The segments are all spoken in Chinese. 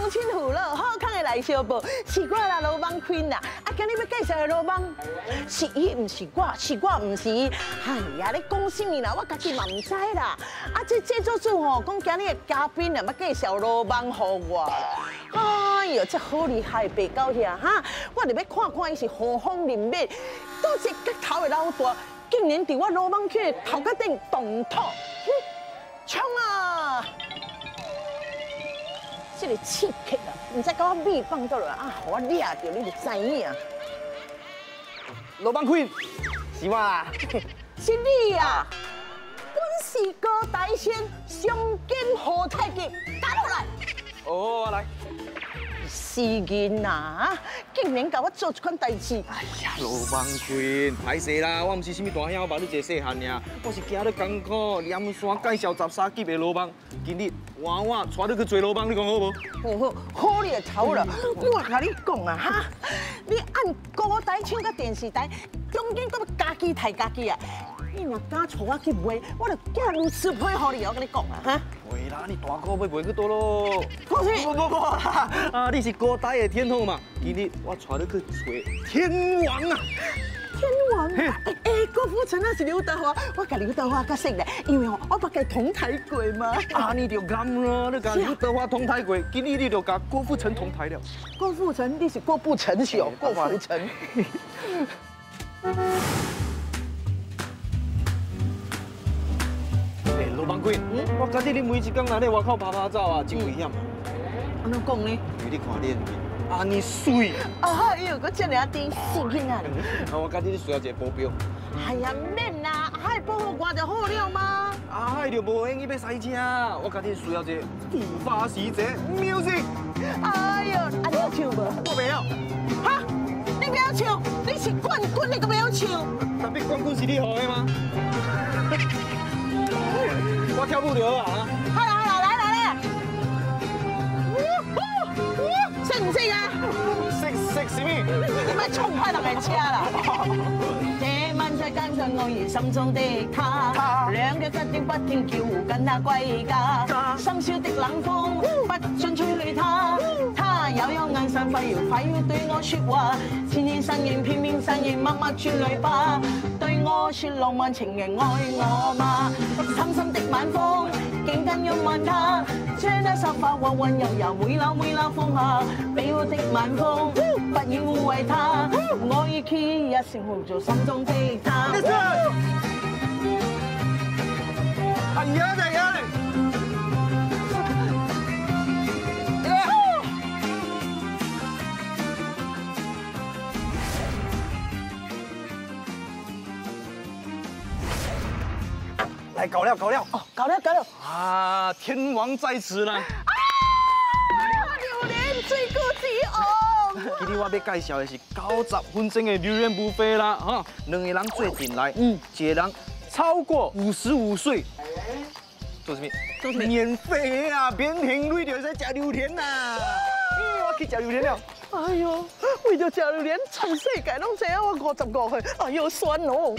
乡亲父老，好康的来相报，是我啦，罗邦坤啦。啊，今日要介绍的罗邦，是伊，唔是我，是我，唔是伊。哎呀，你讲什么啦？我家己嘛唔知啦。啊，这制作组吼，讲今日的嘉宾啊，要介绍罗邦给我。哎呦，这好厉害，白狗遐哈！我就要看看伊是何方人物，都是角头的老大，竟然伫我罗邦区的头壳顶动土，冲啊！ 这个刺客啊，唔知甲我米放倒落啊，互我掠着你就知影。 罗邦坤，是我啦。 是你啊！本是高大仙，上肩何太极，打落来。 哦，来。 是人呐，竟然甲我做这款代志。 哎呀，罗邦坤，歹势啦，我唔是什么大兄，把你一个细汉尔，我是行得艰苦，连山介绍13级的罗邦，今日换我带你去做罗邦，你讲好无？ 好，好你就头了。我甲你讲啊哈，你按高台唱甲电视台，中间搁要家己抬家己啊！你若敢带我去卖，我就寄如此配合你，我跟你讲啊哈。 袂啦，你大哥要卖去倒咯。 放屁！ 不啦！啊，你是高台的天后嘛？今日我带你去找天王啊！ 天王啊！郭富城那是刘德华，我甲刘德华较熟咧，因为吼我捌甲同台过嘛。 啊，你就啱啦，你甲刘德华同台过，今日你就甲郭富城同台了。 郭富城，你是郭富城是哦，郭富城。 罗邦坤，我觉得你每一天来咧外口拍拍照啊，真危险啊！ 安怎讲呢？ 因为你看你的面，安尼水。 啊，伊有个这样的死囡仔。 啊，我觉得你需要一个保镖。 哎呀，免啦，海保护我就好了嘛。 啊，海就无闲，伊要塞车，我觉得需要一个护发使者 music。 哎呦，啊，你要唱无？ 我袂晓。 哈？你不要唱，你是冠军，你都不要唱。 特别冠军是你予的吗？我跳舞就好啊！ 好啦，来，识唔识啊？ 识什么？ 你咪冲开人嘅车啦！這晚在街上偶遇心中的他，兩腳不停不停叫緊他歸家，深宵的冷風不准吹去他，他悠悠眼神快要對我說話，千千身影偏偏身影默默轉淚吧，對我說浪漫情人愛我嗎？深深的晚風，緊緊擁吻他，將他秀髮溫溫柔柔每縷風下，美好的晚風，不要污穢他，我已 key 一聲號做心中的他。 哎呀！来搞了哦，搞了！ 啊，天王在此啦！ 啊，榴蓮最高之王。 今日我要介绍的是90分钟的榴莲buffet费啦，哈，两个人做进来，一个人超过55岁，做什么？ 做什么？ 免费啊，免停你就会使吃榴莲呐！我去吃榴莲了。 哎呦，为了吃榴莲，全世界拢知影我55岁，哎呦酸哦！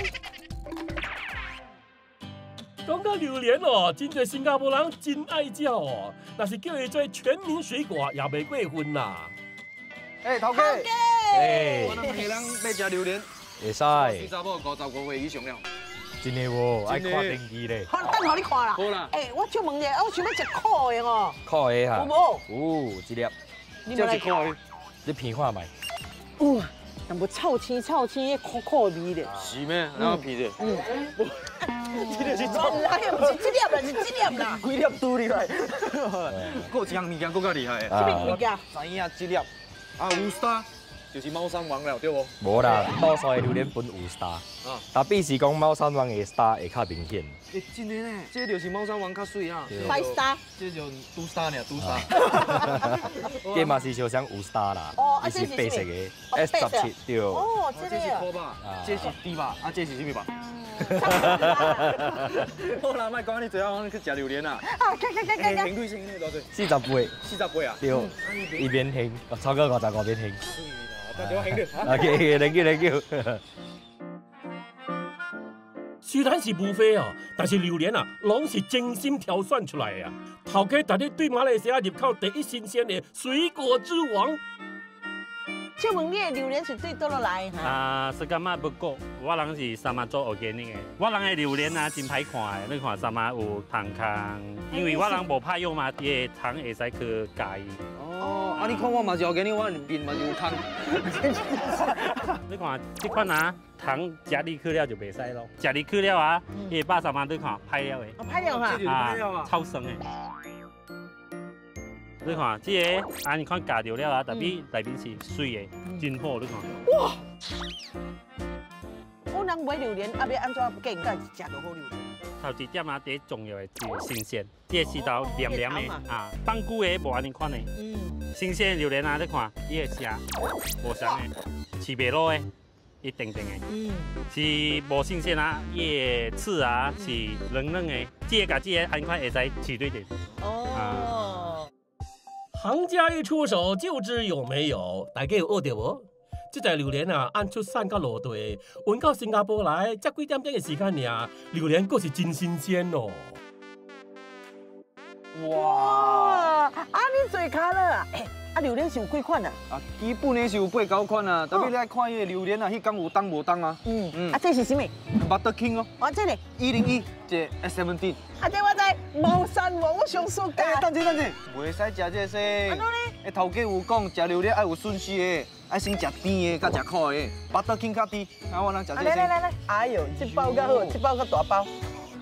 讲到榴莲哦，真侪新加坡人真爱食哦，但是叫伊做全民水果也袂过分啦。 头家，我那个人要吃榴莲， 会使。 四查某55岁以上了。 真的无，爱看登记咧。 好，等下你看啦。 好啦。 我就问你，我想要食烤的哦。 烤的哈。 有无？ 有，一粒。 这一烤的。 你片看卖。 有，淡薄臭青的苦味咧。 是咩？哪有皮的？这就是哎呀，不是这粒啦，是这粒啦。 几粒拄厉害。还有一样物件更较厉害的。 什么物件？ 知影这粒啊，5 就是猫山王了，对无？ 无啦，多数的榴莲本有 star， 特别是讲猫山王的 star 会较明显。 真的呢，这就是猫山王较水啊。 5 star， 这就2 star 呢，2 star。 这嘛是小像有 star 啦，伊是白色的 S17对。 哦， 这是烤吧，这是猪吧，啊，这是什么吧？好啦，莫讲你最后去食榴莲啦。 啊，看。 停对先，多少 40杯。 40杯啊？ 对，伊免停，超过55免停。 大家停着。 OK，thank you。 虽然是不菲哦，但是榴莲啊，拢是精心挑选出来的啊。头家大家对马来西亚入口第一新鲜的水果之王。 请问你的榴莲是对倒落来哈？ 是感觉不够，我人是三马做 organic 的，我人的榴莲啊真歹看的，你看三马有糖空，因为我人无怕用嘛，伊的糖会使去加伊。 哦，啊你看我嘛是 organic，我面嘛有空。 你看这款啊，糖加入去了就袂使咯，加入去了啊，伊会把三马你看歹了的。 我拍了哈。 超酸的。你看，这个啊，你看加掉了啊，特别内面是水的，真好，你看。哇！ 我人买榴莲，啊要安怎计较食到好榴莲？ 头一点啊，第一重要的是新鲜，这个石头黏黏的啊，放久的无安尼款的。新鲜的榴莲啊，你看，伊个声无香的，是袂落的，伊定定的。是无新鲜啊，伊个刺啊是软软的，这个甲这个安款会使取对点。 行家一出手就知有没有，大家有学到无？这只榴莲啊，按出产到落地，运到新加坡来，才几点钟的时间尔，榴莲阁是真新鲜哦。 哇！啊，你最卡了，啊，榴莲是有几款啊？ 啊，基本的是有8、9款啊，特别你爱看伊个榴莲啊，迄天有当无当啊。 啊，这是什么 ？Butter King 哦。 哦，这个 101，这 S17。 啊，这我知，毛山王我上暑假。 等者，袂使食这些。安怎呢？头家有讲，食榴莲爱有顺序的，爱先食甜的，甲食苦的。Butter King 较甜，啊，我能食这些。 来，哎呦，这包较好，这包较大包。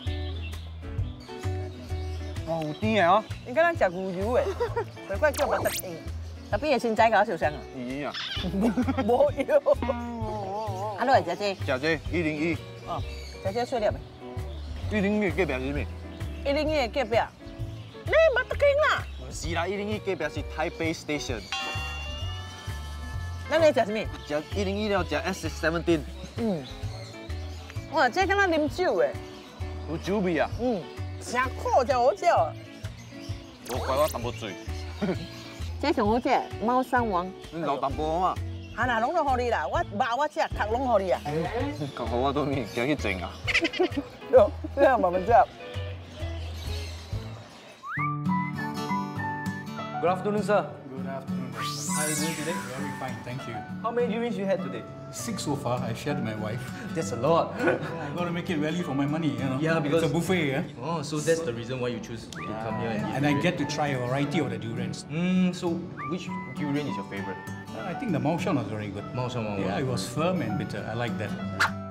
哦，有甜的哦。 你敢咱食牛油的，难怪叫Butter King。特别的身材搞受伤啊？ 咦啊！ 无有。啊，你会食这？ 食这101。 哦，食这碎粒的。 101隔壁是咩 ？101隔壁，你Butter King啦？ 唔是啦，101隔壁是台北 Station。 咱来食什么？ 食101了，食 S17。 哇，这敢若啉酒的。 有酒味啊？ 真苦才好食。 无怪我淡薄醉。 这上好食，猫山王。 你留淡薄嘛？ 啊，那拢都互你啦，我肉我食，壳拢互你啊。 壳互我都面，惊去整啊！ 哟，这样慢慢食。 Good afternoon, sir. Good afternoon. How are you doing today? Very fine, thank you. How many durians you had today? 6 so far. I shared with my wife. That's a lot. I gotta make it value for my money, you know. Yeah, because it's a buffet, yeah. Oh, so that's the reason why you choose to come here and eat. And I get to try a variety of the durians. So which durian is your favorite? I think the Maoshan was very good. Maoshan one. Yeah, it was firm and bitter. I like that.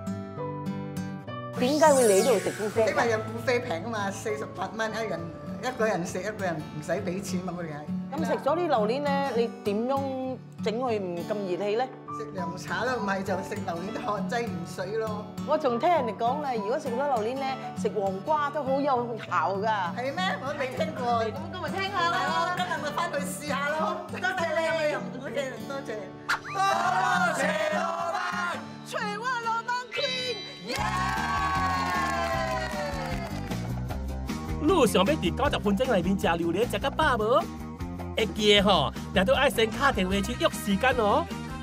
點解會嚟呢度食 buffet？ 因為有 buffet 平啊嘛，48蚊一個人食，一個人唔使俾錢嘛，我哋係。 咁食咗啲榴蓮咧，你點樣整佢唔咁熱氣咧？ 食涼茶咯，唔係就食榴蓮殼擠鹽水咯。 我仲聽人哋講咧，如果食咗榴蓮咧，食黃瓜都好有效㗎。 係咩？我未聽過。 咁今日聽下啦。 今日咪翻去試下咯。多謝你，多謝多謝。多謝老闆， 除我老闆 Queen， 你想要伫90分鐘內面食榴蓮食到飽無？會記得吼，定都愛先打電話去約時間哦。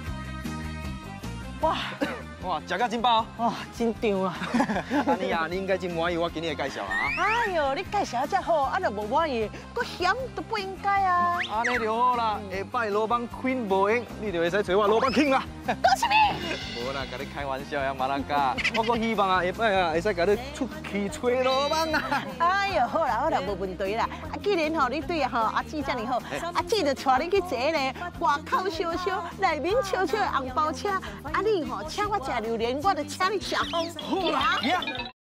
哇，食到真飽。 哇，真香啊！ 安尼啊，你應該真滿意我今日嘅介紹啦啊。 哎呦，你介紹得好，啊就無滿意，個鹹都不應該啊。 安尼就好啦，下擺老闆 Queen 無閒，你就會使找我老闆 King 啦。 講什麼？ 無啦，甲你開玩笑呀，馬拉加。我個希望啊，下擺啊會使甲你出去吹老闆啊。 哎呦，好啦，無問題啦。啊，既然吼你對阿姊這麼好，阿姊就帶你去坐咧外口燒燒，內面燒燒的紅包車。啊，你吼請我食榴蓮，我就請你食風。好啦。